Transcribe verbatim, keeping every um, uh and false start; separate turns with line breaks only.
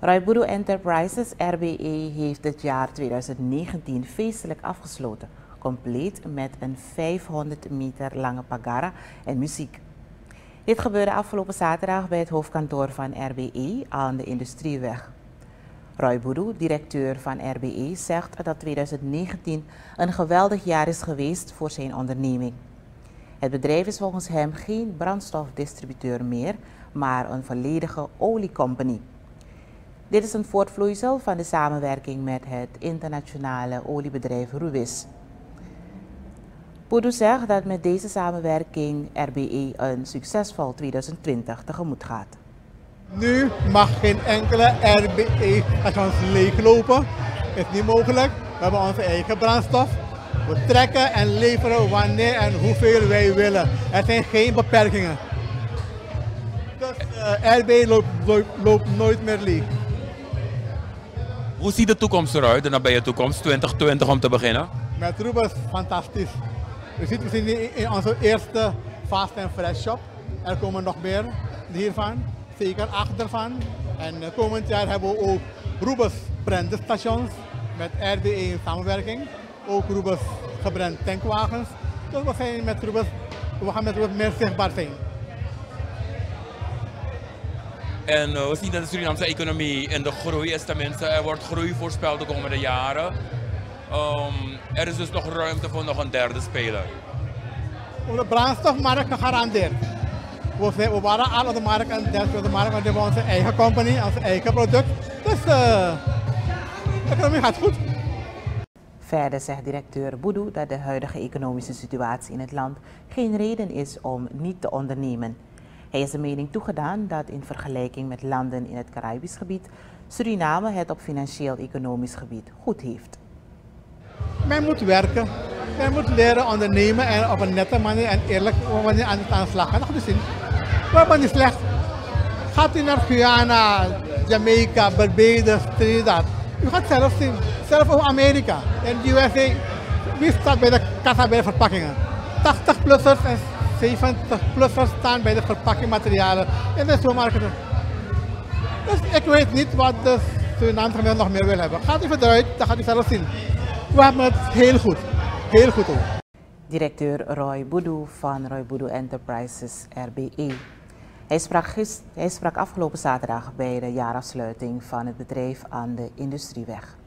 Roy Enterprises R B E heeft het jaar tweeduizend negentien feestelijk afgesloten, compleet met een vijfhonderd meter lange pagara en muziek. Dit gebeurde afgelopen zaterdag bij het hoofdkantoor van R B E aan de Industrieweg. Roy Boudou, directeur van R B E, zegt dat tweeduizend negentien een geweldig jaar is geweest voor zijn onderneming. Het bedrijf is volgens hem geen brandstofdistributeur meer, maar een volledige oliecompagnie. Dit is een voortvloeisel van de samenwerking met het internationale oliebedrijf Rubis. Boudou zegt dat met deze samenwerking R B E een succesvol tweeduizend twintig tegemoet gaat.
Nu mag geen enkele R B E-station leeglopen. Dat is niet mogelijk. We hebben onze eigen brandstof. We trekken en leveren wanneer en hoeveel wij willen. Er zijn geen beperkingen. Dus uh, R B E loopt, loopt, loopt nooit meer leeg.
Hoe ziet de toekomst eruit, de nabije toekomst, twintig twintig om te beginnen?
Met Rubis fantastisch. We zitten misschien in onze eerste fast and fresh shop. Er komen nog meer hiervan, zeker acht ervan. En komend jaar hebben we ook Rubis brandstations met R B E in samenwerking. Ook Rubis gebrand tankwagens. Dus we, zijn met Rubis, we gaan met Rubis meer zichtbaar zijn.
En uh, we zien dat de Surinaamse economie in de groei is, tenminste, er wordt groei voorspeld de komende jaren. Um, er is dus nog ruimte voor nog een derde speler.
Op de brandstofmarkt gegarandeerd. We, we waren al op de markt en derde op de markt, maar we hebben onze eigen compagnie, ons eigen product. Dus uh, de economie gaat goed.
Verder zegt directeur Boudou dat de huidige economische situatie in het land geen reden is om niet te ondernemen. Hij is de mening toegedaan dat in vergelijking met landen in het Caribisch gebied Suriname het op financieel-economisch gebied goed heeft.
Men moet werken, men moet leren ondernemen en op een nette manier en eerlijk manier aan de slag gaan. Dat gaat u zien. We hebben niet slecht. Gaat u naar Guyana, Jamaica, Barbados, Trinidad. U gaat zelf zien. Zelf ook Amerika en de U S A. Wie staat bij de kassa bij de verpakkingen? tachtig-plussers en zeventig-plussers staan bij de verpakkingmaterialen in de supermarkten. Dus ik weet niet wat de Surinaamse gemeenschap nog meer wil hebben. Gaat u eruit, dan gaat u zelf zien. We hebben het heel goed. Heel goed ook.
Directeur Roy Boudou van Roy Boudou Enterprises R B E. Hij sprak, gist, hij sprak afgelopen zaterdag bij de jaarafsluiting van het bedrijf aan de Industrieweg.